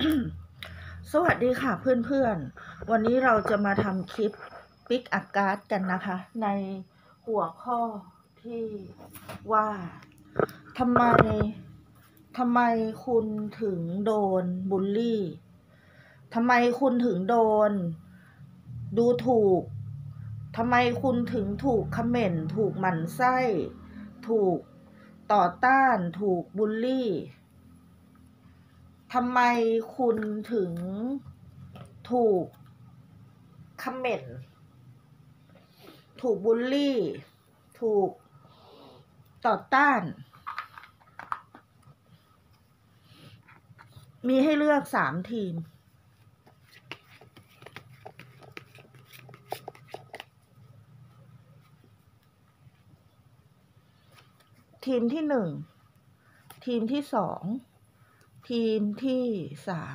สวัสดีค่ะเพื่อนๆ วันนี้เราจะมาทำคลิปปิกอักการ์ดกันนะคะ ในหัวข้อที่ว่าทำไมคุณถึงโดนบูลลี่ทำไมคุณถึงโดนดูถูกทำไมคุณถึงถูกคอมเมนต์ถูกหมั่นไส้ถูกต่อต้านถูกบูลลี่ทำไมคุณถึงถูกคอมเมนต์ถูกบูลลี่ถูกต่อต้านมีให้เลือก3 ทีมทีมที่1ทีมที่2ทีมที่3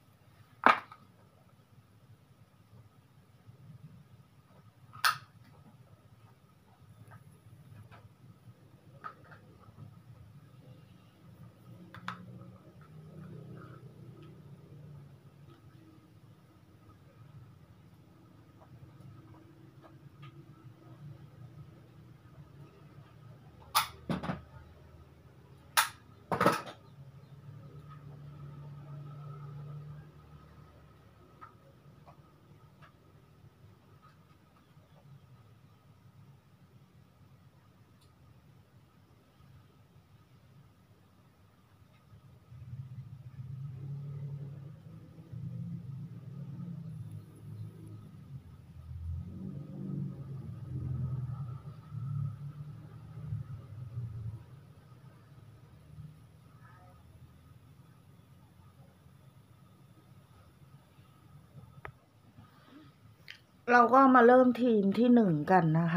เราก็มาเริ่มทีมที่1กันนะคะ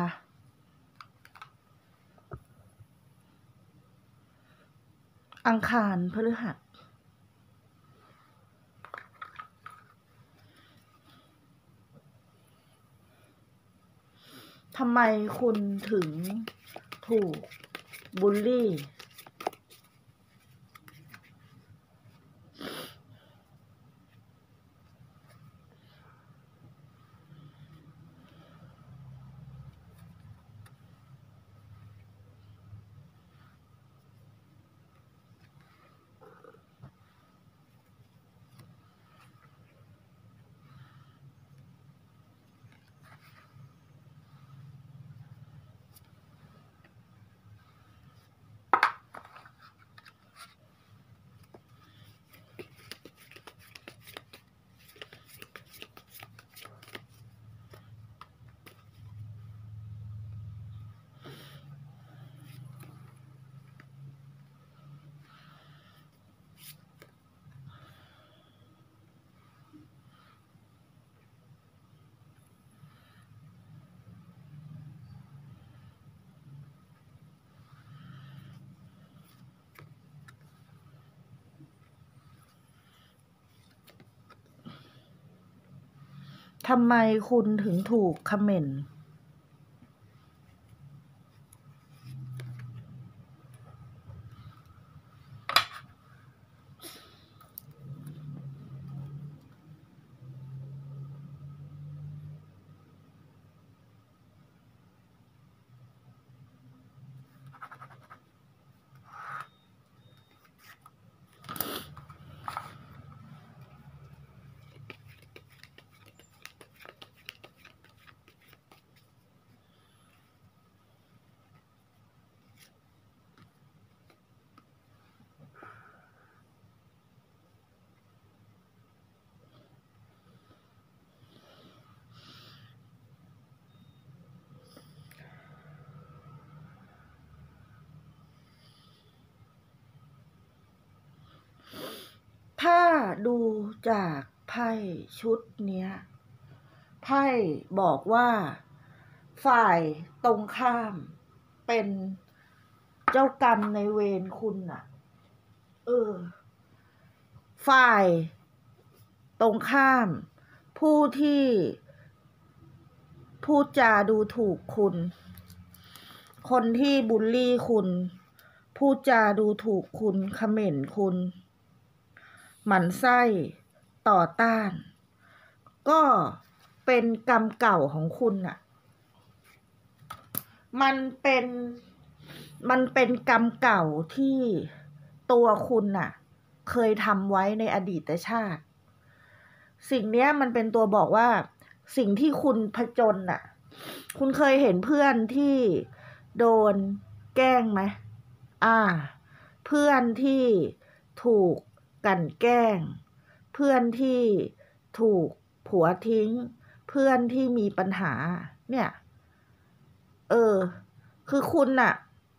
อังคารพฤหัสทำไมคุณถึงถูกบูลลี่ทำไมคุณถึงถูกคอมเมนต์ถ้าดูจากไพ่ชุดเนี้ยไพ่บอกว่าฝ่ายตรงข้ามเป็นเจ้ากรรมในเวรคุณน่ะฝ่ายตรงข้ามผู้ที่พูดจาดูถูกคุณคนที่บูลลี่คุณพูดจาดูถูกคุณคอมเมนต์คุณหมั่นไส้ต่อต้านก็เป็นกรรมเก่าของคุณน่ะมันเป็นกรรมเก่าที่ตัวคุณน่ะเคยทำไว้ในอดีตชาติสิ่งนี้มันเป็นตัวบอกว่าสิ่งที่คุณผจญน่ะคุณเคยเห็นเพื่อนที่โดนแกล้งไหมเพื่อนที่ถูกกลั่นแกล้งเพื่อนที่ถูกผัวทิ้งเพื่อนที่มีปัญหาเนี่ยคือคุณน่ะ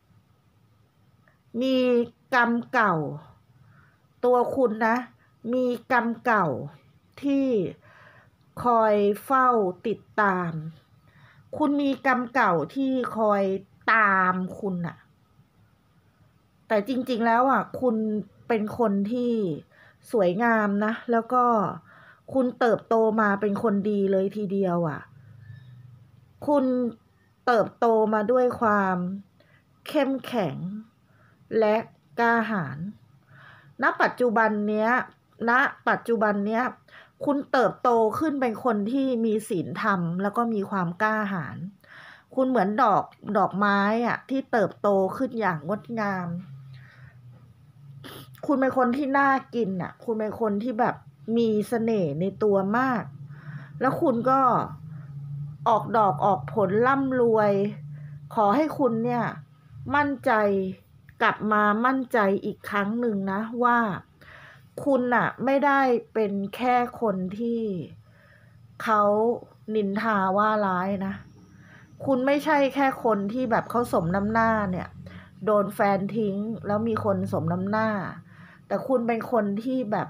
มีกรรมเก่าตัวคุณนะมีกรรมเก่าที่คอยเฝ้าติดตามคุณมีกรรมเก่าที่คอยตามคุณน่ะแต่จริงๆแล้วคุณเป็นคนที่สวยงามนะแล้วก็คุณเติบโตมาเป็นคนดีเลยทีเดียวคุณเติบโตมาด้วยความเข้มแข็งและกล้าหาญณปัจจุบันเนี้ยคุณเติบโตขึ้นเป็นคนที่มีศีลธรรมแล้วก็มีความกล้าหาญคุณเหมือนดอกไม้ที่เติบโตขึ้นอย่างงดงามคุณเป็นคนที่น่ากินคุณเป็นคนที่แบบมีเสน่ห์ในตัวมากแล้วคุณก็ออกดอกออกผลร่ำรวยขอให้คุณเนี่ยมั่นใจกลับมามั่นใจอีกครั้งหนึ่งนะว่าคุณไม่ได้เป็นแค่คนที่เขานินทาว่าร้ายนะคุณไม่ใช่แค่คนที่แบบเขาสมน้ำหน้าเนี่ยโดนแฟนทิ้งแล้วมีคนสมน้ำหน้าแต่คุณเป็นคนที่แบบ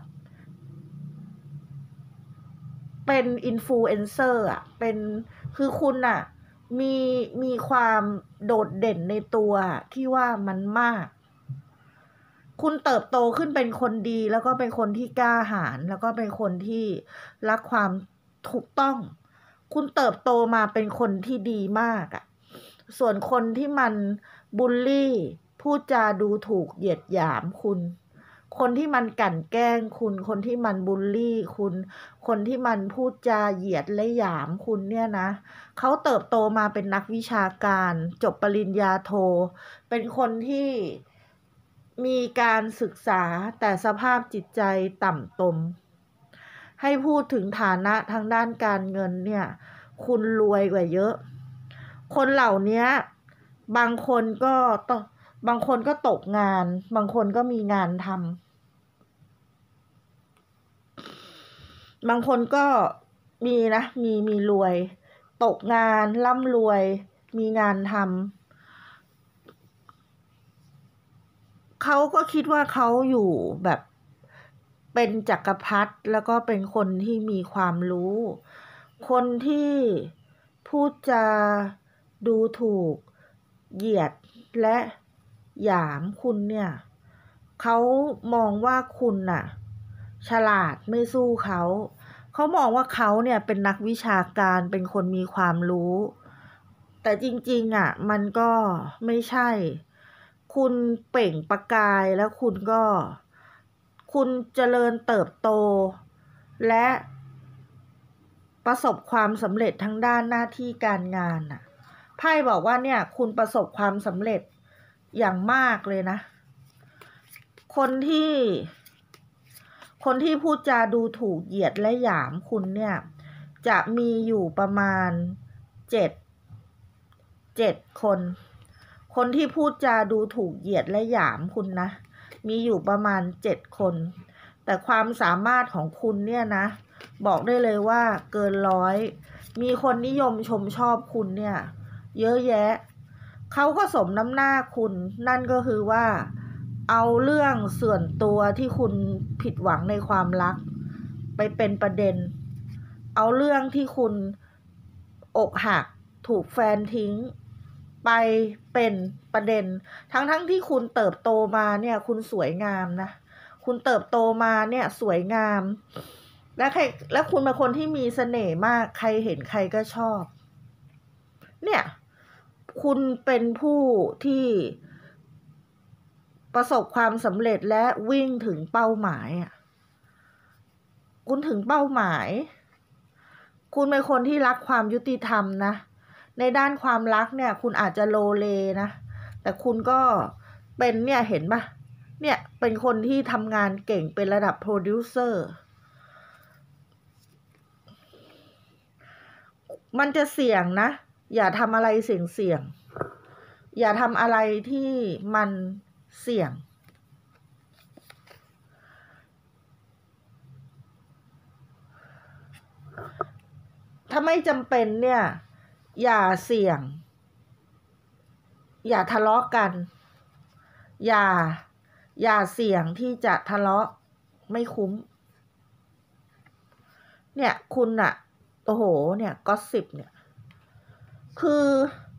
เป็นอินฟลูเอนเซอร์คือคุณมีความโดดเด่นในตัวที่ว่ามันมากคุณเติบโตขึ้นเป็นคนดีแล้วก็เป็นคนที่กล้าหาญแล้วก็เป็นคนที่รักความถูกต้องคุณเติบโตมาเป็นคนที่ดีมากส่วนคนที่มันบูลลี่พูดจาดูถูกเหยียดหยามคุณคนที่มันกลั่นแกล้งคุณคนที่มันบูลลี่คุณคนที่มันพูดจาเหยียดและหยามคุณเนี่ยนะเขาเติบโตมาเป็นนักวิชาการจบปริญญาโทเป็นคนที่มีการศึกษาแต่สภาพจิตใจต่ำตมให้พูดถึงฐานะทางด้านการเงินเนี่ยคุณรวยกว่าเยอะคนเหล่านี้บางคนก็ตกงานบางคนก็มีงานทำบางคนก็มีรวยตกงานร่ำรวยมีงานทำเขาก็คิดว่าเขาอยู่แบบเป็นจักรพรรดิแล้วก็เป็นคนที่มีความรู้คนที่พูดจาดูถูกเหยียดและหยามคุณเนี่ยเขามองว่าคุณฉลาดไม่สู้เขามองว่าเขาเนี่ยเป็นนักวิชาการเป็นคนมีความรู้แต่จริงๆมันก็ไม่ใช่คุณเปล่งประกายแล้วคุณเจริญเติบโตและประสบความสำเร็จทั้งด้านหน้าที่การงานไพ่บอกว่าเนี่ยคุณประสบความสำเร็จอย่างมากเลยนะคนที่พูดจาดูถูกเหยียดและหยามคุณเนี่ยจะมีอยู่ประมาณ7 คนที่พูดจาดูถูกเหยียดและหยามคุณนะมีอยู่ประมาณ7 คนแต่ความสามารถของคุณเนี่ยนะบอกได้เลยว่าเกิน100มีคนนิยมชมชอบคุณเนี่ยเยอะแยะเขาก็สมน้ำหน้าคุณนั่นก็คือว่าเอาเรื่องส่วนตัวที่คุณผิดหวังในความรักไปเป็นประเด็นเอาเรื่องที่คุณอกหักถูกแฟนทิ้งไปเป็นประเด็นทั้งที่คุณเติบโตมาเนี่ยคุณสวยงามนะคุณเติบโตมาเนี่ยสวยงามและคุณเป็นคนที่มีเสน่ห์มากใครเห็นใครก็ชอบเนี่ยคุณเป็นผู้ที่ประสบความสำเร็จและวิ่งถึงเป้าหมายคุณถึงเป้าหมายคุณเป็นคนที่รักความยุติธรรมนะในด้านความรักเนี่ยคุณอาจจะโลเลนะแต่คุณก็เป็นเนี่ยเห็นปะเนี่ยเป็นคนที่ทำงานเก่งเป็นระดับโปรดิวเซอร์มันจะเสี่ยงนะอย่าทำอะไรเสี่ยงอย่าทำอะไรที่มันเสี่ยงถ้าไม่จำเป็นเนี่ยอย่าเสี่ยงอย่าทะเลาะกันอย่าเสี่ยงที่จะทะเลาะไม่คุ้มเนี่ยคุณอะโอ้โหเนี่ยก็สิบเนี่ยคือ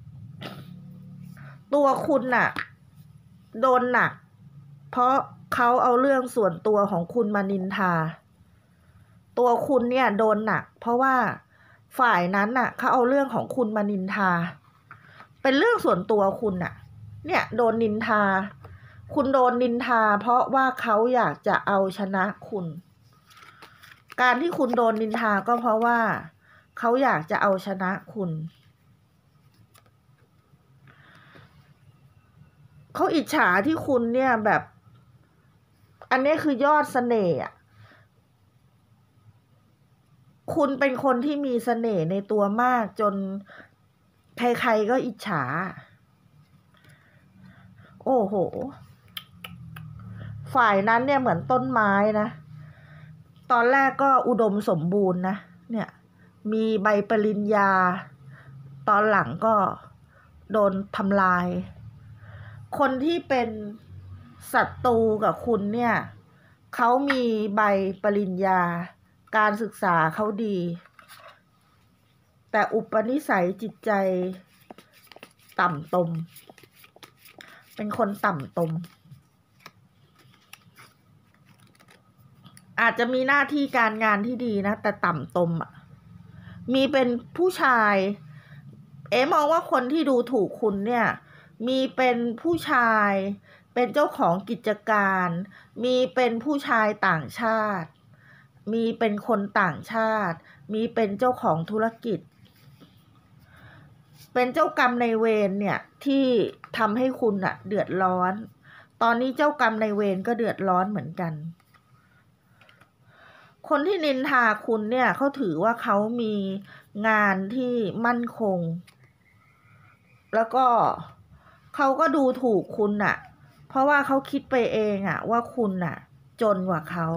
ตัวคุณน่ะโดนหนักเพราะเขาเอาเรื่องส่วนตัวของคุณมานินทาตัวคุณเนี่ยโดนหนักเพราะว่าฝ่ายนั้นน่ะเขาเอาเรื่องของคุณมานินทาเป็นเรื่องส่วนตัวคุณน่ะเนี่ยโดนนินทาคุณโดนนินทาเพราะว่าเขาอยากจะเอาชนะคุณการที่คุณโดนนินทาก็เพราะว่าเขาอยากจะเอาชนะคุณเขาอิจฉาที่คุณเนี่ยแบบอันนี้คือยอดเสน่ห์คุณเป็นคนที่มีเสน่ห์ในตัวมากจนใครๆก็อิจฉาโอ้โหฝ่ายนั้นเนี่ยเหมือนต้นไม้นะตอนแรกก็อุดมสมบูรณ์นะเนี่ยมีใบปริญญาตอนหลังก็โดนทำลายคนที่เป็นศัตรูกับคุณเนี่ยเขามีใบปริญญาการศึกษาเขาดีแต่อุปนิสัยจิตใจต่ำตมเป็นคนต่ำตมอาจจะมีหน้าที่การงานที่ดีนะแต่ต่ำตมมีเป็นผู้ชายมองว่าคนที่ดูถูกคุณเนี่ยมีเป็นผู้ชายเป็นเจ้าของกิจการมีเป็นผู้ชายต่างชาติมีเป็นคนต่างชาติมีเป็นเจ้าของธุรกิจเป็นเจ้ากรรมนายเวรเนี่ยที่ทำให้คุณเดือดร้อนตอนนี้เจ้ากรรมนายเวรก็เดือดร้อนเหมือนกันคนที่นินทาคุณเนี่ยเขาถือว่าเขามีงานที่มั่นคงแล้วก็เขาก็ดูถูกคุณเพราะว่าเขาคิดไปเองว่าคุณจนกว่าเขา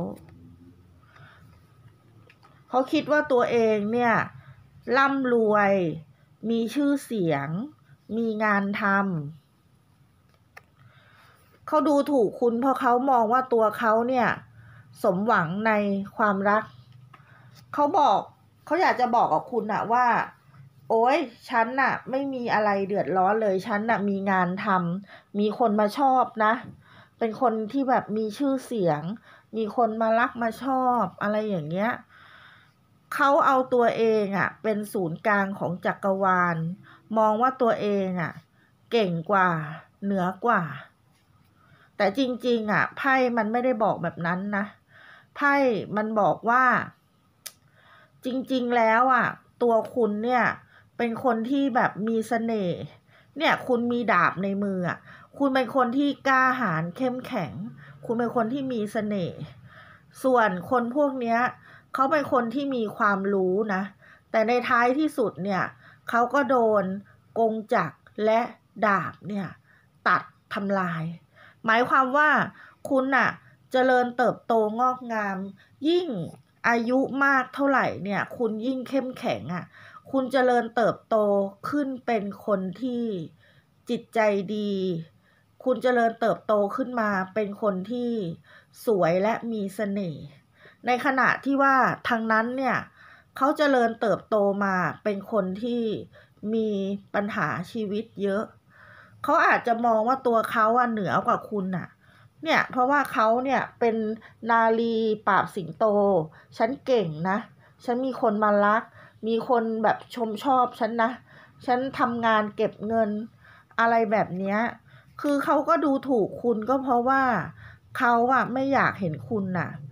คิดว่าตัวเองเนี่ยร่ำรวยมีชื่อเสียงมีงานทำเขาดูถูกคุณเพราะเขามองว่าตัวเขาเนี่ยสมหวังในความรักเขาอยากจะบอกกับคุณว่าโอ๊ยฉันไม่มีอะไรเดือดร้อนเลยฉันมีงานทำมีคนมาชอบนะเป็นคนที่แบบมีชื่อเสียงมีคนมารักมาชอบอะไรอย่างเงี้ยเขาเอาตัวเองเป็นศูนย์กลางของจักรวาลมองว่าตัวเองเก่งกว่าเหนือกว่าแต่จริงๆไพ่มันไม่ได้บอกแบบนั้นนะไพ่มันบอกว่าจริงๆแล้วตัวคุณเนี่ยเป็นคนที่แบบมีเสน่ห์เนี่ยคุณมีดาบในมือคุณเป็นคนที่กล้าหาญเข้มแข็งคุณเป็นคนที่มีเสน่ห์ส่วนคนพวกเนี้ยเขาเป็นคนที่มีความรู้นะแต่ในท้ายที่สุดเนี่ยเขาก็โดนกงจักรและดาบเนี่ยตัดทำลายหมายความว่าคุณเจริญเติบโตงอกงามยิ่งอายุมากเท่าไหร่เนี่ยคุณยิ่งเข้มแข็งคุณเจริญเติบโตขึ้นเป็นคนที่จิตใจดีคุณเจริญเติบโตขึ้นมาเป็นคนที่สวยและมีเสน่ห์ในขณะที่ว่าทางนั้นเนี่ยเขาเจริญเติบโตมาเป็นคนที่มีปัญหาชีวิตเยอะเขาอาจจะมองว่าตัวเขาเหนือกว่าคุณเนี่ยเพราะว่าเขาเนี่ยเป็นนารีปราบสิงโตฉันเก่งนะฉันมีคนมารักมีคนแบบชมชอบฉันนะฉันทำงานเก็บเงินอะไรแบบเนี้ยคือเขาก็ดูถูกคุณก็เพราะว่าเขาไม่อยากเห็นคุณ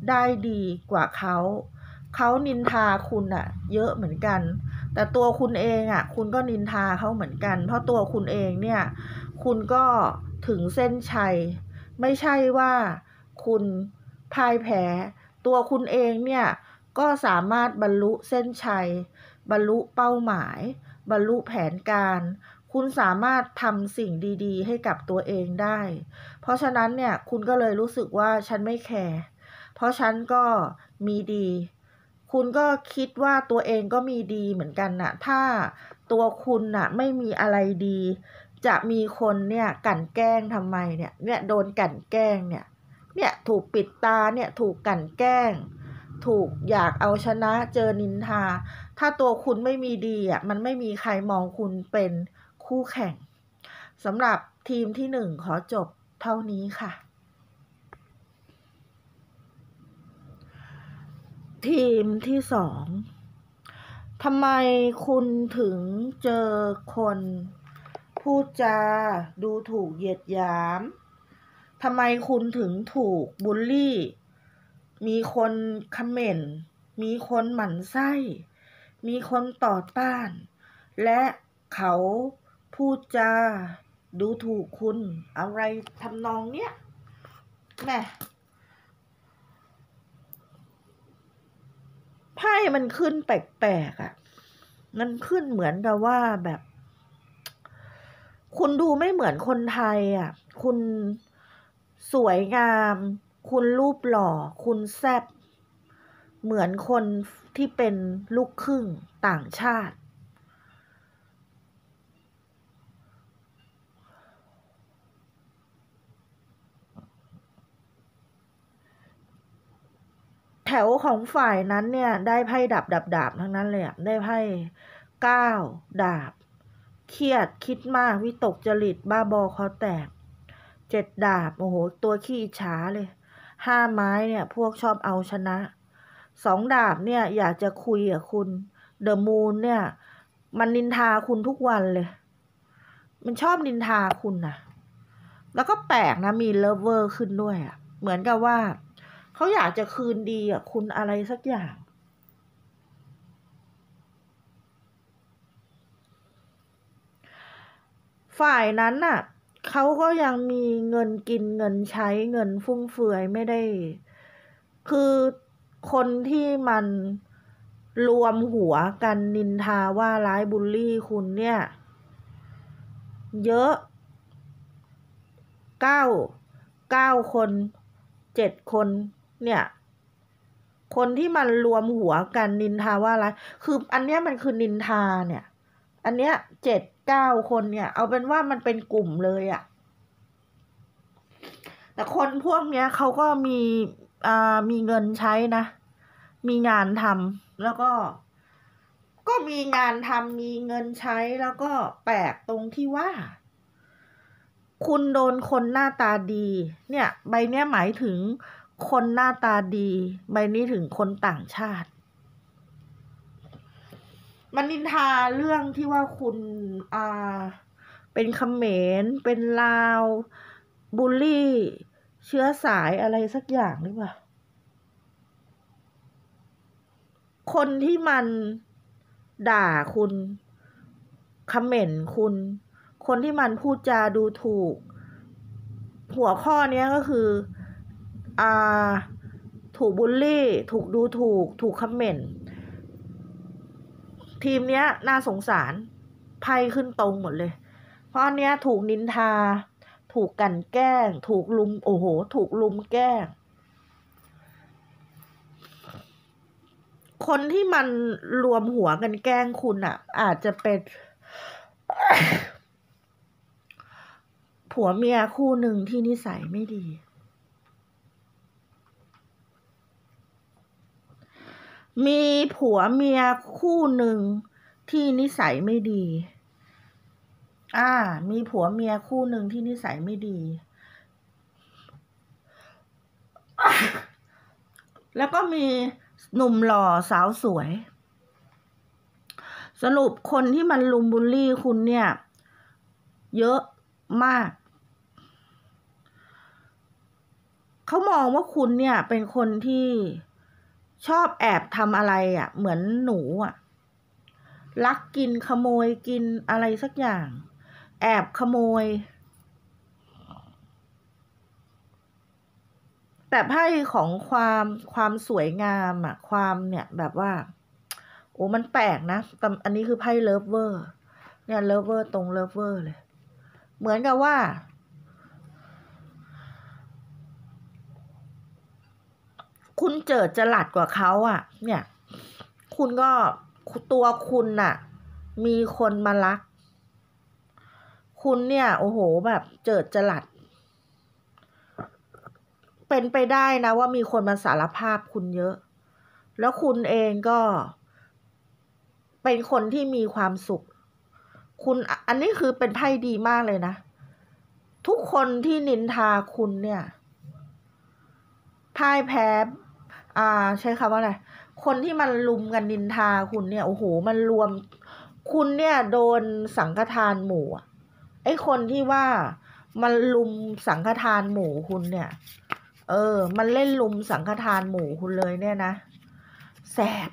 ได้ดีกว่าเขานินทาคุณอะเยอะเหมือนกันแต่ตัวคุณเองอะคุณก็นินทาเขาเหมือนกันเพราะตัวคุณเองเนี่ยคุณก็ถึงเส้นชัยไม่ใช่ว่าคุณพ่ายแพ้ตัวคุณเองเนี่ยก็สามารถบรรลุเส้นชัยบรรลุเป้าหมายบรรลุแผนการคุณสามารถทำสิ่งดีๆให้กับตัวเองได้เพราะฉะนั้นเนี่ยคุณก็เลยรู้สึกว่าฉันไม่แคร์เพราะฉันก็มีดีคุณก็คิดว่าตัวเองก็มีดีเหมือนกันน่ะถ้าตัวคุณน่ะไม่มีอะไรดีจะมีคนเนี่ยกลั่นแกล้งทำไมเนี่ยโดนกลั่นแกล้งเนี่ยถูกปิดตาเนี่ยถูกกลั่นแกล้งถูกอยากเอาชนะเจอนินทาถ้าตัวคุณไม่มีดีอ่ะมันไม่มีใครมองคุณเป็นคู่แข่งสำหรับทีมที่1ขอจบเท่านี้ค่ะทีมที่2ทำไมคุณถึงเจอคนพูดจาดูถูกเหยียดหยามทำไมคุณถึงถูกบูลลี่มีคนคอมเมนต์มีคนหมั่นไส้มีคนต่อต้านและเขาพูดจาดูถูกคุณอะไรทำนองเนี้ยแม่ไพ่มันขึ้นแปลกๆอ่ะมันขึ้นเหมือนกับว่าแบบคุณดูไม่เหมือนคนไทยอ่ะคุณสวยงามคุณรูปหล่อคุณแซ่บเหมือนคนที่เป็นลูกครึ่งต่างชาติแถวของฝ่ายนั้นเนี่ยได้ไพ่ดาบทั้งนั้นเลยอ่ะได้ไพ่9 ดาบเครียดคิดมากวิตกจริตบ้าบอคอแตก7 ดาบโอ้โหตัวขี้อิจฉาเลย5 ไม้เนี่ยพวกชอบเอาชนะ2 ดาบเนี่ยอยากจะคุยกับคุณเดอะมูนเนี่ยมันนินทาคุณทุกวันเลยมันชอบนินทาคุณนะแล้วก็แปลกนะมีเลิฟเวอร์ขึ้นด้วยอ่ะเหมือนกับว่าเขาอยากจะคืนดีกับคุณอะไรสักอย่างฝ่ายนั้นน่ะเขาก็ยังมีเงินกินเงินใช้เงินฟุ่มเฟือยไม่ได้คือคนที่มันรวมหัวกันนินทาว่าร้ายบูลลี่คุณเนี่ยเยอะ9 คน7 คนเนี่ยคนที่มันรวมหัวกันนินทาว่าร้ายคืออันเนี้ยมันคือนินทาเนี่ยอันเนี้ย7-9 คนเนี่ยเอาเป็นว่ามันเป็นกลุ่มเลยอะแต่คนพวกเนี้ยเขาก็มีเงินใช้นะมีงานทำแล้วก็มีงานทำมีเงินใช้แล้วก็แปลกตรงที่ว่าคุณโดนคนหน้าตาดีเนี่ยใบเนี้ยหมายถึงคนหน้าตาดีใบนี้ถึงคนต่างชาติมันนินทาเรื่องที่ว่าคุณเป็นเขมรเป็นลาวบูลลี่เชื้อสายอะไรสักอย่างหรือเปล่าคนที่มันด่าคุณคอมเมนต์คุณคนที่มันพูดจาดูถูกหัวข้อนี้ก็คือถูกบูลลี่ถูกดูถูกคอมเมนต์ทีมเนี้ยน่าสงสารไพ่ขึ้นตรงหมดเลยเพราะอันเนี้ยถูกนินทาถูกกลั่นแกล้งถูกลุมโอ้โหถูกลุมแกล้งคนที่มันรวมหัวกันแกล้งคุณอ่ะอาจจะเป็นผัวเมียคู่หนึ่งที่นิสัยไม่ดีมีผัวเมียคู่หนึ่งที่นิสัยไม่ดีมีผัวเมียคู่หนึ่งที่นิสัยไม่ดีแล้วก็มีหนุ่มหล่อสาวสวยสรุปคนที่มันลุมบูลลี่คุณเนี่ยเยอะมากเขามองว่าคุณเนี่ยเป็นคนที่ชอบแอบทำอะไรอ่ะเหมือนหนูอ่ะลักกินขโมยกินอะไรสักอย่างแอบขโมยแต่ไพ่ของความสวยงามอ่ะความเนี่ยแบบว่าโอ้มันแปลกนะแต่อันนี้คือไพ่เลิฟเวอร์เนี่ยเลิฟเวอร์ตรงเลิฟเวอร์เลยเหมือนกับว่าคุณเจิดจรัสกว่าเขาอ่ะเนี่ยคุณก็ตัวคุณน่ะมีคนมารักคุณเนี่ยโอ้โหแบบเจิดจรัสเป็นไปได้นะว่ามีคนมาสารภาพคุณเยอะแล้วคุณเองก็เป็นคนที่มีความสุขคุณอันนี้คือเป็นไพ่ดีมากเลยนะทุกคนที่นินทาคุณเนี่ยพ่ายแพ้ใช้คำว่าอะไรคนที่มันลุมกันนินทาคุณเนี่ยโอ้โหมันรวมคุณเนี่ยโดนสังฆทานหมู่ไอ้คนที่ว่ามันลุมสังฆทานหมู่คุณเนี่ยมันเล่นลุมสังฆทานหมู่คุณเลยเนี่ยนะแสบ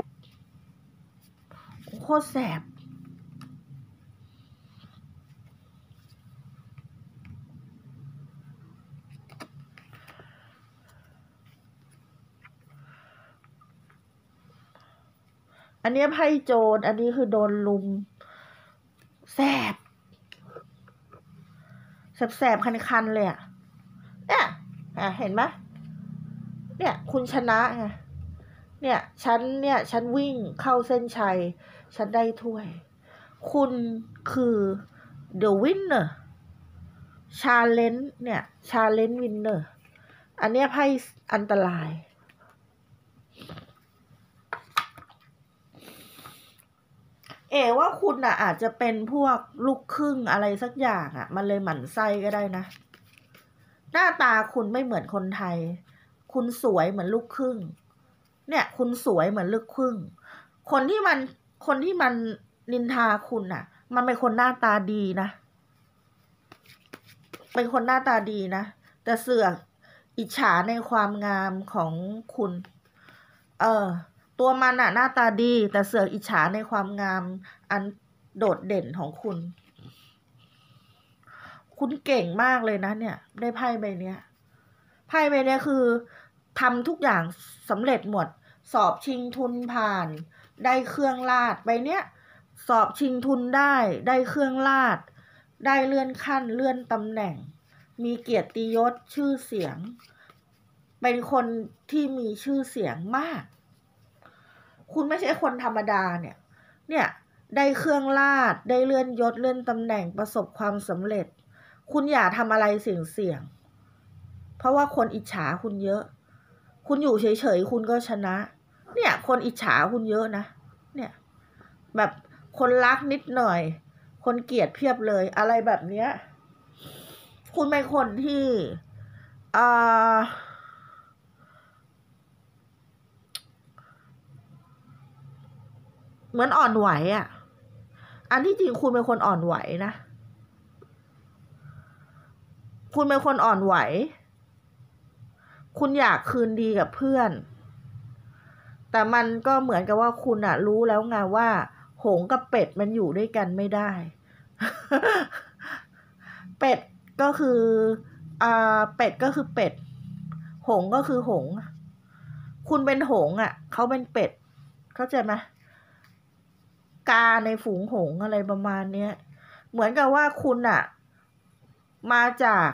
โคตรแสบอันนี้ไพ่โจรอันนี้คือโดนลุมแสบแสบคันๆเลยอ่ะเนี่ยเห็นไหมเนี่ยคุณชนะไงเนี่ยฉันวิ่งเข้าเส้นชัยฉันได้ถ้วยคุณคือ the winner challenge เนี่ย challenge winner อันเนี้ยไพ่อันตรายว่าคุณน่ะอาจจะเป็นพวกลูกครึ่งอะไรสักอย่างอ่ะมันเลยหมั่นไส้ก็ได้นะหน้าตาคุณไม่เหมือนคนไทยคุณสวยเหมือนลูกครึ่งเนี่ยคุณสวยเหมือนลูกครึ่งคนที่มันนินทาคุณน่ะมันเป็นคนหน้าตาดีนะเป็นคนหน้าตาดีนะแต่เสือกอิจฉาในความงามของคุณตัวมันน่ะหน้าตาดีแต่เสือกอิจฉาในความงามอันโดดเด่นของคุณเก่งมากเลยนะเนี่ยได้ไพ่ใบเนี้ยไพ่ใบเนี้ยคือทำทุกอย่างสำเร็จหมดสอบชิงทุนผ่านได้เครื่องราชใบเนี้ยสอบชิงทุนได้เครื่องราชได้เลื่อนขั้นเลื่อนตำแหน่งมีเกียรติยศชื่อเสียงเป็นคนที่มีชื่อเสียงมากคุณไม่ใช่คนธรรมดาเนี่ยได้เครื่องราชได้เลื่อนยศเลื่อนตำแหน่งประสบความสำเร็จคุณอย่าทำอะไรเสี่ยงเพราะว่าคนอิจฉาคุณเยอะคุณอยู่เฉยๆคุณก็ชนะเนี่ยคนอิจฉาคุณเยอะนะเนี่ยแบบคนรักนิดหน่อยคนเกลียดเพียบเลยอะไรแบบเนี้ยคุณเป็นคนที่เหมือนอ่อนไหวอ่ะอันที่จริงคุณเป็นคนอ่อนไหวนะคุณเป็นคนอ่อนไหวคุณอยากคืนดีกับเพื่อนแต่มันก็เหมือนกับว่าคุณอะรู้แล้วไงว่าหงส์กับเป็ดมันอยู่ด้วยกันไม่ได้ เป็ดก็คือเป็ดก็คือเป็ดหงส์ก็คือหงส์คุณเป็นหงส์อ่ะเขาเป็นเป็ดเข้าใจไหมกาในฝูงหงส์อะไรประมาณเนี้ยเหมือนกับว่าคุณอะมาจาก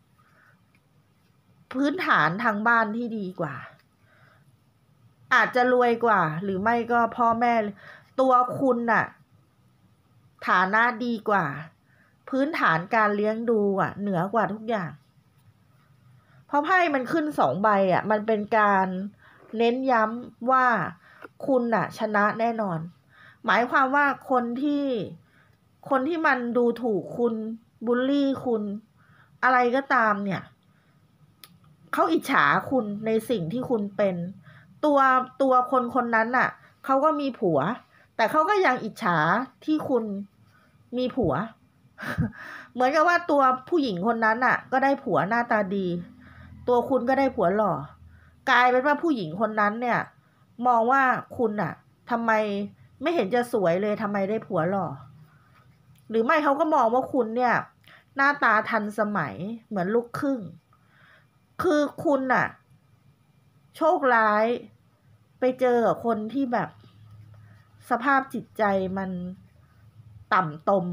พื้นฐานทางบ้านที่ดีกว่าอาจจะรวยกว่าหรือไม่ก็พ่อแม่ตัวคุณน่ะฐานะดีกว่าพื้นฐานการเลี้ยงดูเหนือกว่าทุกอย่างเพราะไพ่มันขึ้น2 ใบมันเป็นการเน้นย้ำว่าคุณน่ะชนะแน่นอนหมายความว่าคนที่มันดูถูกคุณบูลลี่คุณอะไรก็ตามเนี่ยเขาอิจฉาคุณในสิ่งที่คุณเป็นตัวคนนั้นน่ะเขาก็มีผัวแต่เขาก็ยังอิจฉาที่คุณมีผัว เหมือนกับว่าตัวผู้หญิงคนนั้นน่ะก็ได้ผัวหน้าตาดีตัวคุณก็ได้ผัวหล่อกลายเป็นว่าผู้หญิงคนนั้นเนี่ยมองว่าคุณอะทำไมไม่เห็นจะสวยเลยทำไมได้ผัวหล่อหรือไม่เขาก็มองว่าคุณเนี่ยหน้าตาทันสมัยเหมือนลูกครึ่งคือคุณอะโชคร้ายไปเจอกับคนที่แบบสภาพจิตใจมันต่ำตม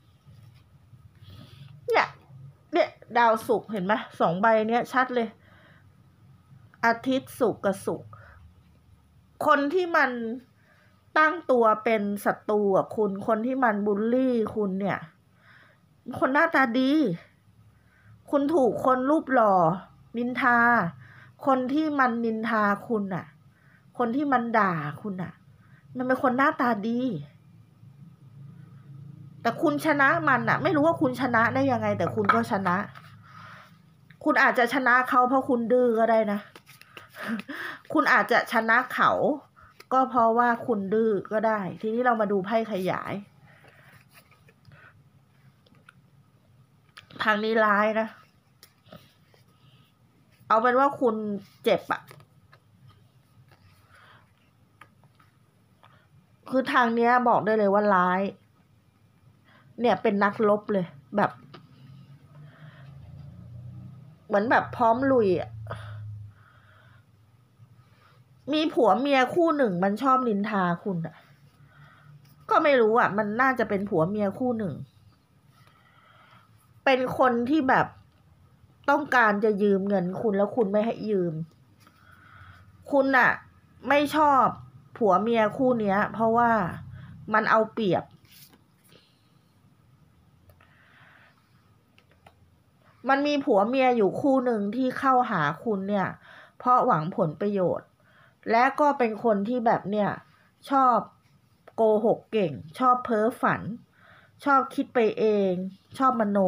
เนี่ยดาวศุกร์เห็นไหม2 ใบเนี้ยชัดเลยอาทิตย์ศุกร์กับศุกร์คนที่มันตั้งตัวเป็นศัตรูกับคุณคนที่มันบูลลี่คุณเนี่ยคนหน้าตาดีคุณถูกคนรูปหล่อนินทาคนที่มันนินทาคุณน่ะคนที่มันด่าคุณน่ะมันเป็นคนหน้าตาดีแต่คุณชนะมันน่ะไม่รู้ว่าคุณชนะได้ยังไงแต่คุณก็ชนะคุณอาจจะชนะเขาเพราะคุณดื้อก็ได้นะคุณอาจจะชนะเขาก็เพราะว่าคุณดื้อก็ได้ทีนี้เรามาดูไพ่ขยายทางนี้ร้ายนะเอาเป็นว่าคุณเจ็บอะคือทางเนี้ยบอกได้เลยว่าร้ายเนี่ยเป็นนักรบเลยแบบเหมือนแบบพร้อมลุยอะมีผัวเมียคู่หนึ่งมันชอบนินทาคุณอะก็ไม่รู้อะมันน่าจะเป็นผัวเมียคู่หนึ่งเป็นคนที่แบบต้องการจะยืมเงินคุณแล้วคุณไม่ให้ยืมคุณอะไม่ชอบผัวเมียคู่เนี้ยเพราะว่ามันเอาเปรียบมันมีผัวเมียอยู่คู่หนึ่งที่เข้าหาคุณเนี่ยเพราะหวังผลประโยชน์และก็เป็นคนที่แบบเนี่ยชอบโกหกเก่งชอบเพ้อฝันชอบคิดไปเองชอบมโน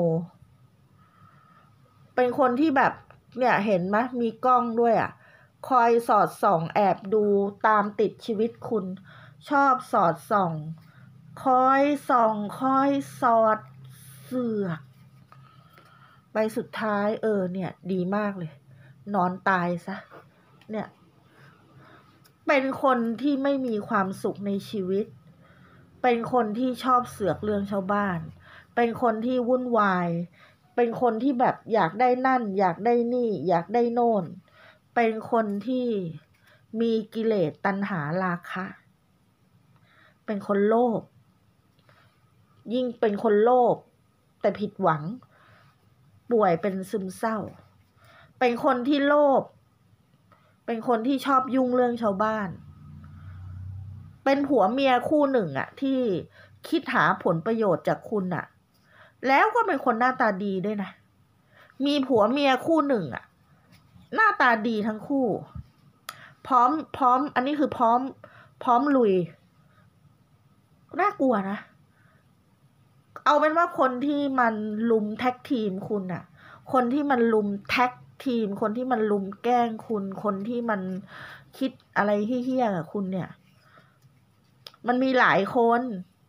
เป็นคนที่แบบเนี่ยเห็นไหมมีกล้องด้วยอ่ะคอยสอดส่องแอบดูตามติดชีวิตคุณชอบสอดส่องคอยส่องคอยสอดเสือกไปสุดท้ายเนี่ยดีมากเลยนอนตายซะเนี่ยเป็นคนที่ไม่มีความสุขในชีวิตเป็นคนที่ชอบเสือกเรื่องชาวบ้านเป็นคนที่วุ่นวายเป็นคนที่แบบอยากได้นั่นอยากได้นี่อยากได้โน่นเป็นคนที่มีกิเลสตัณหาราคะเป็นคนโลภยิ่งเป็นคนโลภแต่ผิดหวังป่วยเป็นซึมเศร้าเป็นคนที่โลภเป็นคนที่ชอบยุ่งเรื่องชาวบ้านเป็นผัวเมียคู่หนึ่งอะที่คิดหาผลประโยชน์จากคุณอะแล้วก็เป็นคนหน้าตาดีด้วยนะมีผัวเมียคู่หนึ่งอะหน้าตาดีทั้งคู่พร้อมอันนี้คือพร้อมลุยน่ากลัวนะเอาเป็นว่าคนที่มันลุมแท็กทีมคุณอะคนที่มันลุมแท็กทีมคนที่มันลุมแกล้งคุณคนที่มันคิดอะไรเหี้ยๆกับคุณเนี่ยมันมีหลายคน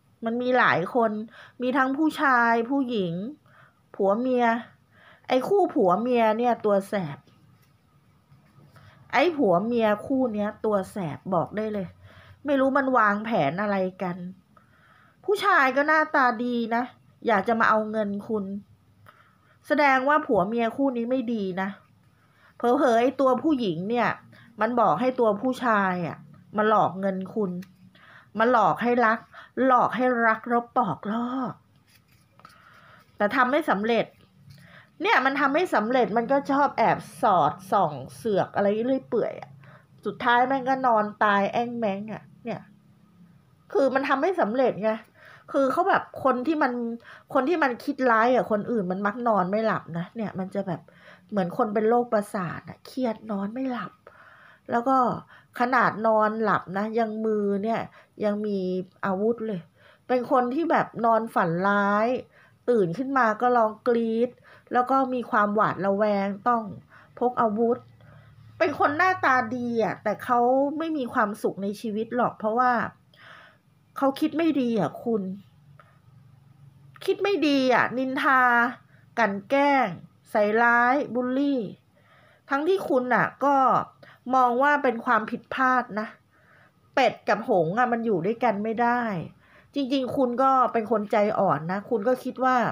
มีทั้งผู้ชายผู้หญิงผัวเมียไอ้คู่ผัวเมียเนี่ยตัวแสบไอ้ผัวเมียคู่เนี้ยตัวแสบบอกได้เลยไม่รู้มันวางแผนอะไรกันผู้ชายก็หน้าตาดีนะอยากจะมาเอาเงินคุณแสดงว่าผัวเมียคู่นี้ไม่ดีนะเผลอๆไอ้ตัวผู้หญิงเนี่ยมันบอกให้ตัวผู้ชายอ่ะมาหลอกเงินคุณมาหลอกให้รักแล้วปอกลอกแต่ทำไม่สำเร็จเนี่ยมันทำไม่สำเร็จมันก็ชอบแอบสอดส่องเสือกอะไรเรื่อยเปื่อยอ่ะสุดท้ายมันก็นอนตายแอ้งแม้งอ่ะเนี่ยคือมันทำไม่สำเร็จไงคือเขาแบบคนที่มันคิดร้ายอ่ะคนอื่นมันมักนอนไม่หลับนะเนี่ยมันจะแบบเหมือนคนเป็นโรคประสาทอ่ะเครียดนอนไม่หลับแล้วก็ขนาดนอนหลับนะยังมือเนี่ยยังมีอาวุธเลยเป็นคนที่แบบนอนฝันร้ายตื่นขึ้นมาก็ร้องกรี๊ดแล้วก็มีความหวาดระแวงต้องพกอาวุธเป็นคนหน้าตาดีอ่ะแต่เขาไม่มีความสุขในชีวิตหรอกเพราะว่าเขาคิดไม่ดีอ่ะคุณคิดไม่ดีอ่ะนินทากลั่นแกล้งใส่ร้ายบูลลี่ทั้งที่คุณน่ะก็มองว่าเป็นความผิดพลาดนะเป็ดกับหงส์มันอยู่ด้วยกันไม่ได้จริงๆคุณก็เป็นคนใจอ่อนนะคุณก็คิดว่า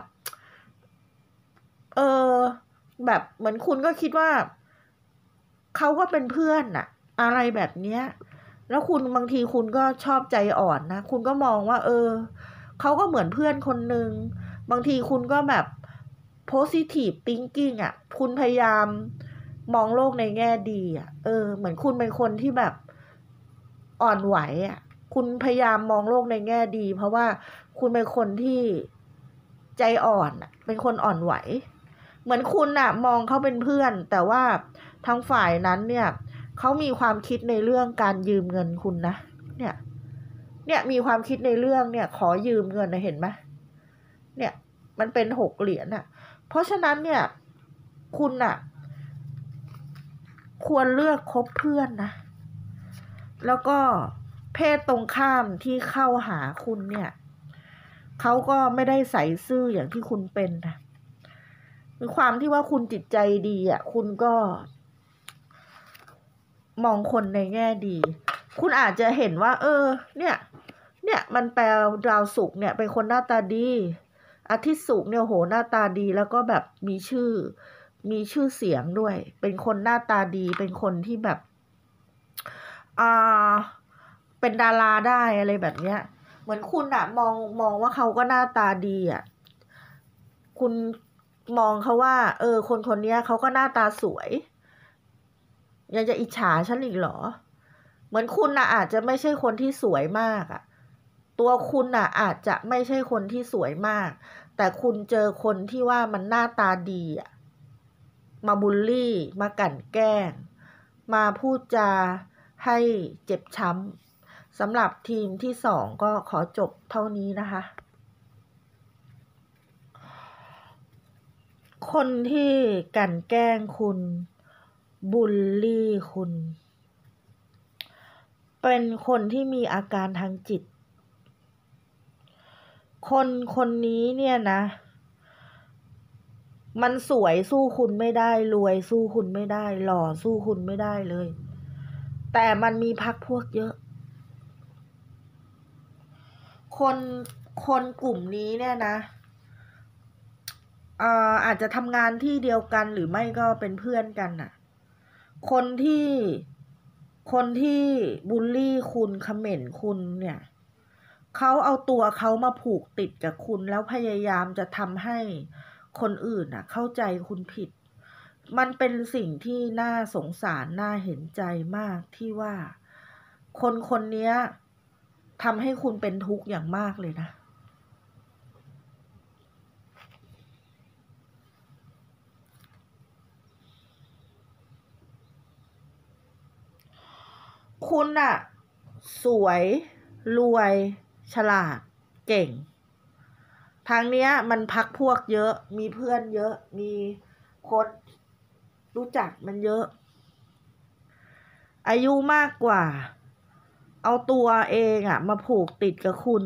แบบเหมือนคุณก็คิดว่าเขาก็เป็นเพื่อนน่ะอะไรแบบเนี้ยแล้วคุณบางทีคุณก็ชอบใจอ่อนนะคุณก็มองว่าเขาก็เหมือนเพื่อนคนนึงบางทีคุณก็แบบ positive thinking คุณพยายามมองโลกในแง่ดีเหมือนคุณเป็นคนที่แบบอ่อนไหวคุณพยายามมองโลกในแง่ดีเพราะว่าคุณเป็นคนที่ใจอ่อนเป็นคนอ่อนไหวเหมือนคุณมองเขาเป็นเพื่อนแต่ว่าทางฝ่ายนั้นเนี่ยเขามีความคิดในเรื่องการยืมเงินคุณนะเนี่ยมีความคิดในเรื่องเนี่ยขอยืมเงินนะเห็นไหมเนี่ยมันเป็น6 เหรียญเพราะฉะนั้นเนี่ยคุณควรเลือกคบเพื่อนนะแล้วก็เพศตรงข้ามที่เข้าหาคุณเนี่ยเขาก็ไม่ได้ใส่ซื่ออย่างที่คุณเป็นนะคือความที่ว่าคุณจิตใจดีคุณก็มองคนในแง่ดีคุณอาจจะเห็นว่าเนี่ยมันแปลดาวศุกร์เนี่ยเป็นคนหน้าตาดีอาทิตย์ศุกร์เนี่ยโหหน้าตาดีแล้วก็แบบมีชื่อเสียงด้วยเป็นคนหน้าตาดีเป็นคนที่แบบเป็นดาราได้อะไรแบบเนี้ยเหมือนคุณมองว่าเขาก็หน้าตาดีคุณมองเขาว่าคนนี้เขาก็หน้าตาสวยยังจะอิจฉาฉันอีกเหรอเหมือนคุณอาจจะไม่ใช่คนที่สวยมากตัวคุณอาจจะไม่ใช่คนที่สวยมากแต่คุณเจอคนที่ว่ามันหน้าตาดีมาบูลลี่มากลั่นแกล้งมาพูดจาให้เจ็บช้ำสำหรับทีมที่2ก็ขอจบเท่านี้นะคะคนที่กลั่นแกล้งคุณบูลลี่คุณเป็นคนที่มีอาการทางจิตคนนี้เนี่ยนะมันสวยสู้คุณไม่ได้รวยสู้คุณไม่ได้หล่อสู้คุณไม่ได้เลยแต่มันมีพรรคพวกเยอะคนกลุ่มนี้เนี่ยนะอาจจะทำงานที่เดียวกันหรือไม่ก็เป็นเพื่อนกันคนที่บูลลี่คุณคอมเมนต์คุณเนี่ยเขาเอาตัวเขามาผูกติดกับคุณแล้วพยายามจะทำให้คนอื่นเข้าใจคุณผิดมันเป็นสิ่งที่น่าสงสารน่าเห็นใจมากที่ว่าคนนี้ทำให้คุณเป็นทุกข์อย่างมากเลยนะคุณสวยรวยฉลาดเก่งทางเนี้ยมันพรรคพวกเยอะมีเพื่อนเยอะมีคนรู้จักมันเยอะอายุมากกว่าเอาตัวเองมาผูกติดกับคุณ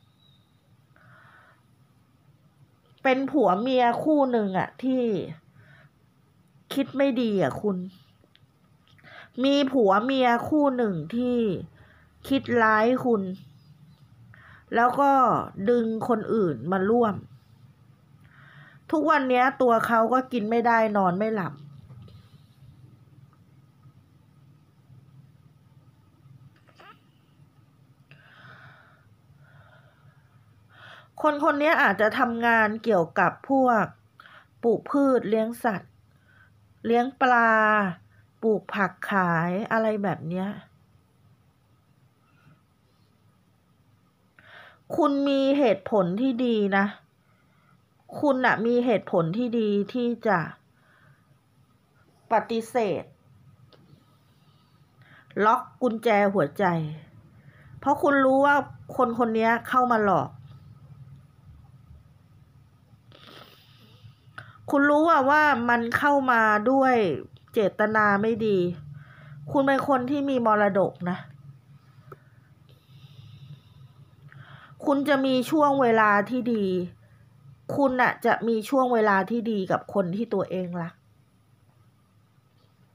เป็นผัวเมียคู่หนึ่งที่คิดไม่ดีคุณมีผัวเมียคู่หนึ่งที่คิดร้ายคุณแล้วก็ดึงคนอื่นมาร่วมทุกวันนี้ตัวเขาก็กินไม่ได้นอนไม่หลับคนนี้อาจจะทำงานเกี่ยวกับพวกปลูกพืชเลี้ยงสัตว์เลี้ยงปลาปลูกผักขายอะไรแบบเนี้ยคุณมีเหตุผลที่ดีนะคุณมีเหตุผลที่ดีที่จะปฏิเสธล็อกกุญแจหัวใจเพราะคุณรู้ว่าคนนี้เข้ามาหลอกคุณรู้ว่ามันเข้ามาด้วยเจตนาไม่ดีคุณเป็นคนที่มีมรดกนะคุณจะมีช่วงเวลาที่ดีคุณจะมีช่วงเวลาที่ดีกับคนที่ตัวเองรัก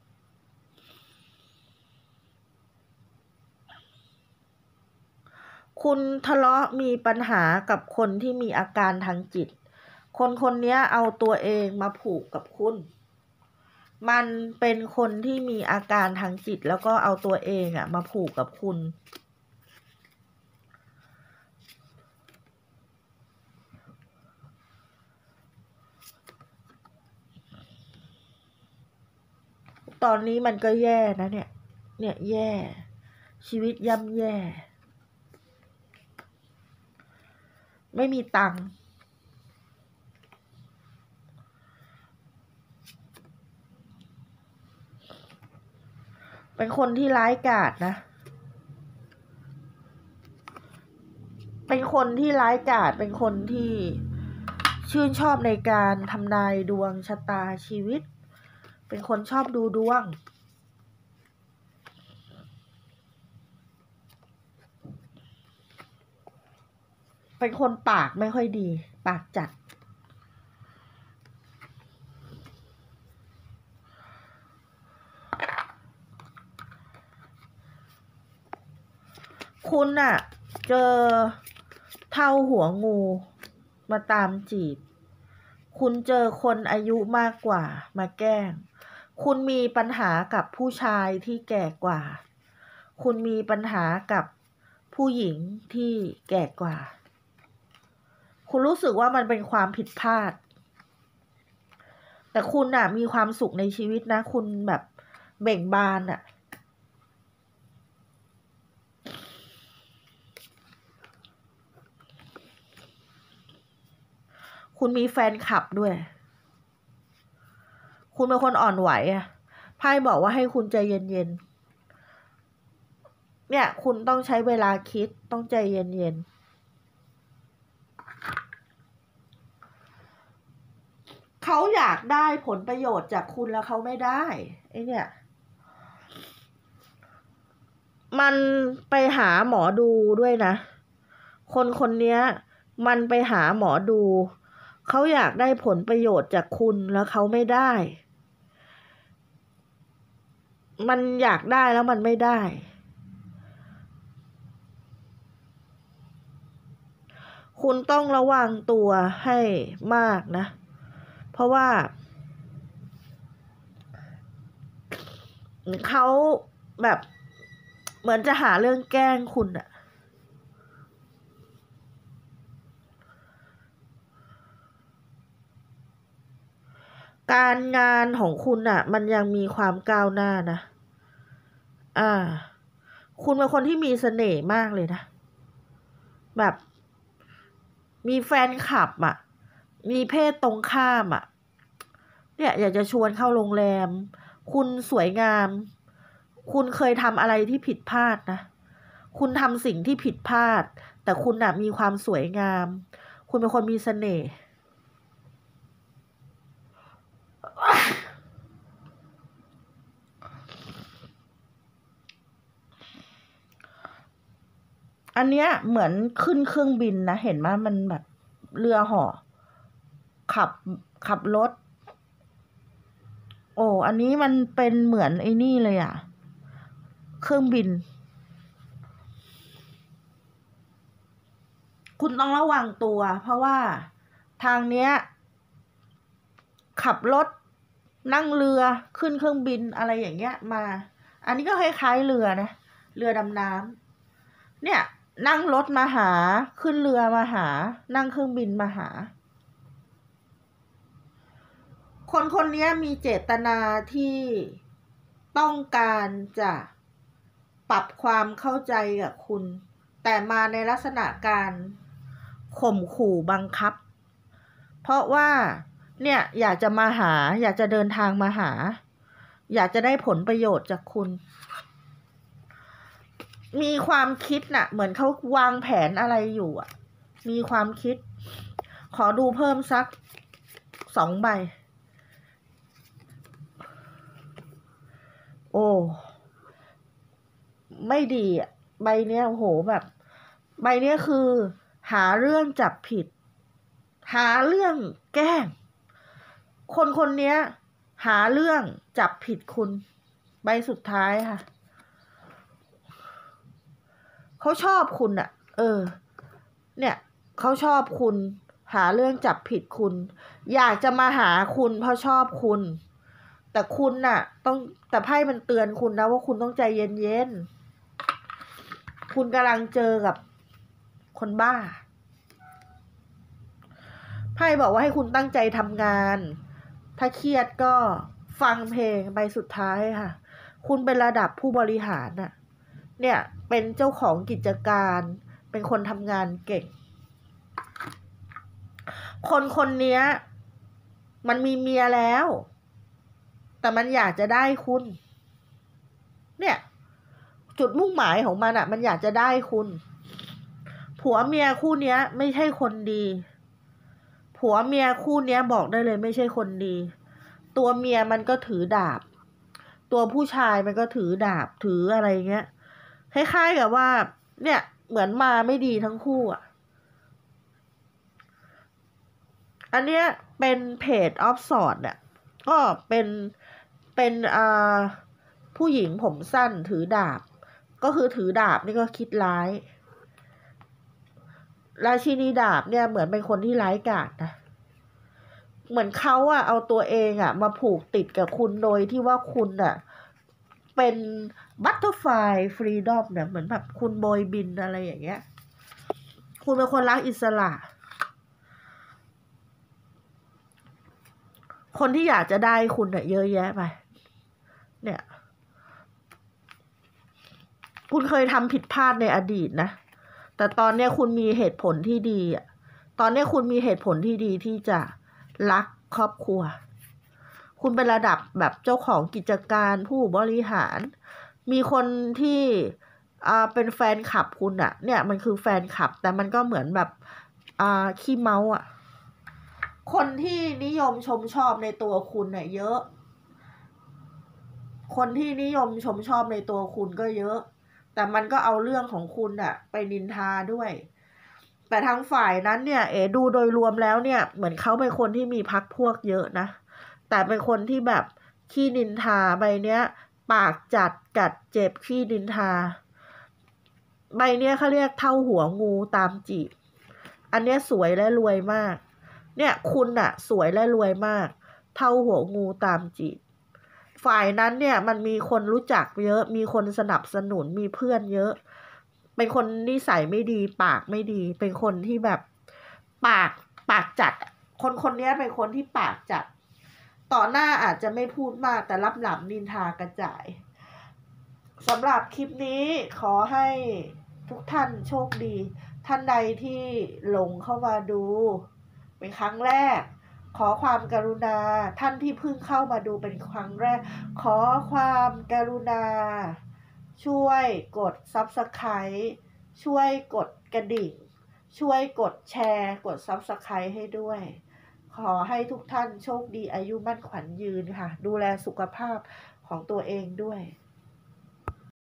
คุณทะเลาะมีปัญหากับคนที่มีอาการทางจิตคนคนนี้เอาตัวเองมาผูกกับคุณมันเป็นคนที่มีอาการทางจิตแล้วก็เอาตัวเองมาผูกกับคุณตอนนี้มันก็แย่นะเนี่ยแย่ชีวิตย่ำแย่ไม่มีตังค์เป็นคนที่ร้ายกาจนะเป็นคนที่ร้ายกาจเป็นคนที่ชื่นชอบในการทำนายดวงชะตาชีวิตเป็นคนชอบดูดวงเป็นคนปากไม่ค่อยดีปากจัดคุณเจอเท่าหัวงูมาตามจีบคุณเจอคนอายุมากกว่ามาแกล้งคุณมีปัญหากับผู้ชายที่แก่กว่าคุณมีปัญหากับผู้หญิงที่แก่กว่าคุณรู้สึกว่ามันเป็นความผิดพลาดแต่คุณมีความสุขในชีวิตนะคุณแบบเบ่งบานคุณมีแฟนคลับด้วยคุณเป็นคนอ่อนไหวไพ่บอกว่าให้คุณใจเย็นๆเนี่ยคุณต้องใช้เวลาคิดต้องใจเย็นๆเขาอยากได้ผลประโยชน์จากคุณแล้วเขาไม่ได้ไอ้เนี่ยมันไปหาหมอดูด้วยนะคนคนนี้มันไปหาหมอดูเขาอยากได้ผลประโยชน์จากคุณแล้วเขาไม่ได้มันอยากได้แล้วมันไม่ได้คุณต้องระวังตัวให้มากนะเพราะว่าเขาแบบเหมือนจะหาเรื่องแกล้งคุณการงานของคุณมันยังมีความก้าวหน้านะคุณเป็นคนที่มีเสน่ห์มากเลยนะแบบมีแฟนคลับมีเพศตรงข้ามเนี่ยอยากจะชวนเข้าโรงแรมคุณสวยงามคุณเคยทำอะไรที่ผิดพลาดนะคุณทำสิ่งที่ผิดพลาดแต่คุณมีความสวยงามคุณเป็นคนมีเสน่ห์อันเนี้ยเหมือนขึ้นเครื่องบินนะเห็นไหมมันแบบเรือห่อขับรถโอ้อันนี้มันเป็นเหมือนไอ้นี่เลยเครื่องบินคุณต้องระวังตัวเพราะว่าทางเนี้ยขับรถนั่งเรือขึ้นเครื่องบินอะไรอย่างเงี้ยมาอันนี้ก็คล้ายๆเรือนะเรือดำน้ำเนี่ยนั่งรถมาหาขึ้นเรือมาหานั่งเครื่องบินมาหาคนคนนี้มีเจตนาที่ต้องการจะปรับความเข้าใจกับคุณแต่มาในลักษณะการข่มขู่บังคับเพราะว่าเนี่ยอยากจะมาหาอยากจะเดินทางมาหาอยากจะได้ผลประโยชน์จากคุณมีความคิดเหมือนเขาวางแผนอะไรอยู่มีความคิดขอดูเพิ่มสัก2 ใบโอ้ไม่ดีใบเนี้ยโอ้โหแบบใบเนี้ยคือหาเรื่องจับผิดหาเรื่องแกล้งคนคนนี้หาเรื่องจับผิดคุณใบสุดท้ายค่ะเขาชอบคุณเนี่ยเขาชอบคุณหาเรื่องจับผิดคุณอยากจะมาหาคุณเพราะชอบคุณแต่คุณน่ะแต่ไพ่มันเตือนคุณนะว่าคุณต้องใจเย็นๆคุณกำลังเจอกับคนบ้าไพ่บอกว่าให้คุณตั้งใจทำงานถ้าเครียดก็ฟังเพลงไปสุดท้ายค่ะคุณเป็นระดับผู้บริหารน่ะเนี่ยเป็นเจ้าของกิจการเป็นคนทำงานเก่งคนนี้มันมีเมียแล้วแต่มันอยากจะได้คุณเนี่ยจุดมุ่งหมายของมันอ่ะมันอยากจะได้คุณผัวเมียคู่เนี้ยไม่ใช่คนดีผัวเมียคู่เนี้ยบอกได้เลยไม่ใช่คนดีตัวเมียมันก็ถือดาบตัวผู้ชายมันก็ถือดาบถืออะไรเงี้ยคล้ายๆกับว่าเนี่ยเหมือนมาไม่ดีทั้งคู่อ่ะอันเนี้ยเป็นเพจออฟสอดเนี่ยก็เป็นผู้หญิงผมสั้นถือดาบก็คือถือดาบนี่ก็คิดร้ายราชินีดาบเนี่ยเหมือนเป็นคนที่ร้ายกาจนะเหมือนเขาอะเอาตัวเองอะมาผูกติดกับคุณโดยที่ว่าคุณอะเป็นบัตเตอร์ไฟฟรีดอมเนี่ยเหมือนแบบคุณโบยบินอะไรอย่างเงี้ยคุณเป็นคนรักอิสระคนที่อยากจะได้คุณเนี่ยเยอะแยะไปเนี่ยคุณเคยทำผิดพลาดในอดีตนะแต่ตอนนี้คุณมีเหตุผลที่ดีอ่ะตอนนี้คุณมีเหตุผลที่ดีที่จะรักครอบครัวคุณเป็นระดับแบบเจ้าของกิจการผู้บริหารมีคนที่เป็นแฟนคลับคุณอ่ะเนี่ยมันคือแฟนคลับแต่มันก็เหมือนแบบขี้เมาอ่ะคนที่นิยมชมชอบในตัวคุณเนี่ยเยอะคนที่นิยมชมชอบในตัวคุณก็เยอะแต่มันก็เอาเรื่องของคุณน่ะไปนินทาด้วยแต่ทางฝ่ายนั้นเนี่ยดูโดยรวมแล้วเนี่ยเหมือนเขาเป็นคนที่มีพรรคพวกเยอะนะแต่เป็นคนที่แบบขี้นินทาใบเนี้ยปากจัดกัดเจ็บขี้นินทาใบเนี้ยเขาเรียกเท่าหัวงูตามจีบอันเนี้ยสวยและรวยมากเนี่ยคุณน่ะสวยและรวยมากเท่าหัวงูตามจีบฝ่ายนั้นเนี่ยมันมีคนรู้จักเยอะมีคนสนับสนุนมีเพื่อนเยอะเป็นคนนิสัยไม่ดีปากไม่ดีเป็นคนที่แบบปากจัดคนนี้เป็นคนที่ปากจัดต่อหน้าอาจจะไม่พูดมากแต่รับหลังนินทากระจายสำหรับคลิปนี้ขอให้ทุกท่านโชคดีท่านใดที่หลงเข้ามาดูเป็นครั้งแรกขอความกรุณาท่านที่เพิ่งเข้ามาดูเป็นครั้งแรกขอความกรุณาช่วยกด Subscribe ช่วยกดกระดิ่งช่วยกดแชร์กด Subscribe ให้ด้วยขอให้ทุกท่านโชคดีอายุมั่นขวัญยืนค่ะดูแลสุขภาพของตัวเองด้วย